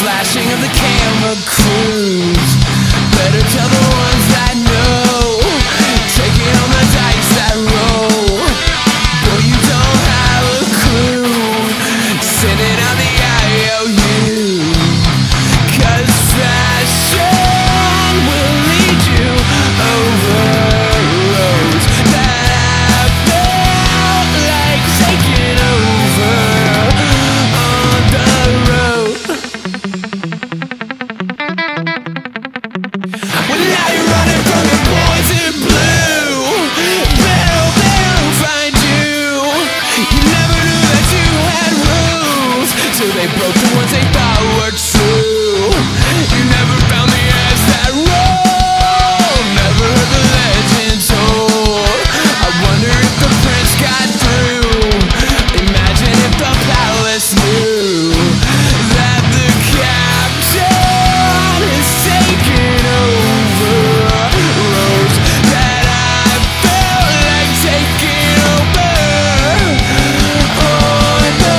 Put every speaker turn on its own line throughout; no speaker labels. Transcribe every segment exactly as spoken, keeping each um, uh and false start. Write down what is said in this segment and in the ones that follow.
flashing of the camera crews. Better tell the ones that know, taking on the dice that roll. Boy, you don't have a clue, sending out the I O U. Cause fashion will lead you over roads that I felt like taking over on the road. Well, now you're running from your boys in blue. They'll, they'll find you. You never knew that you had rules, so they broke the ones they thought were true. You never found the ends that roll, never heard the legend told. I wonder if the prince got through. Imagine if the palace knew that the captain is taking over roads that I felt like taking over on the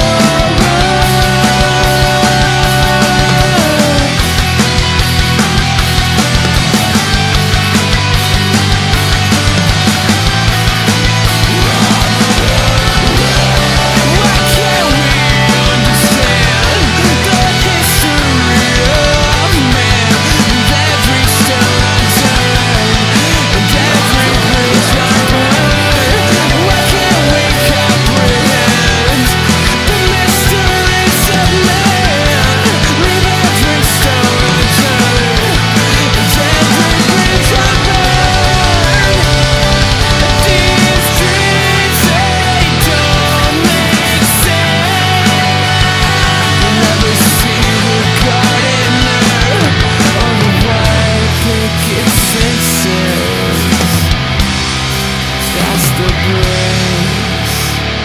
Why can't we understand the history of man, and every stone unturned, and every bridge unburned? Why can't we comprehend the mysteries of man? Leave every stone unturned, and every bridge unburned. These dreams, they don't make sense. You'll never see the gardener on the white picket fences. That's the brains.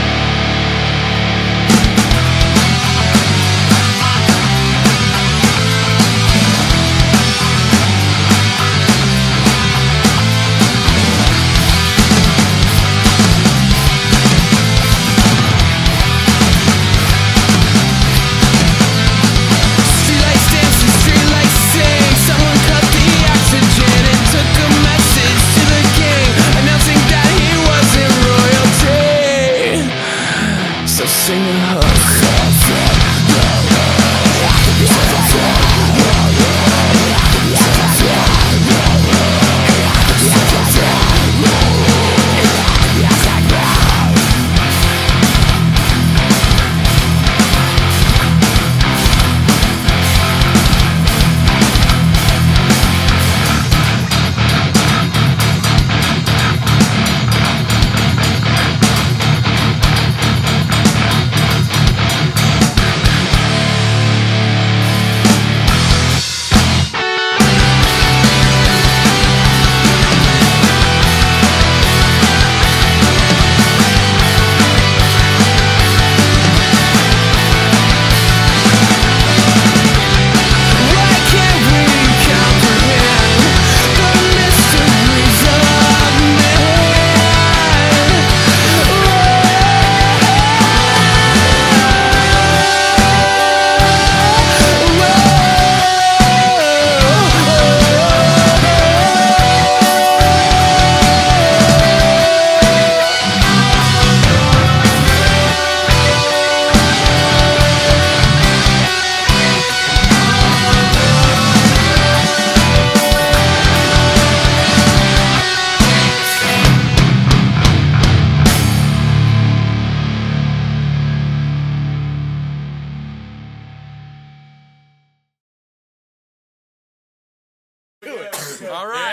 Streetlights dancing, streetlights sing. Someone cut the oxygen and took a message to the king, announcing that he wasn't royalty. So sing a hook. Why can't we comprehend the mysteries of
All right.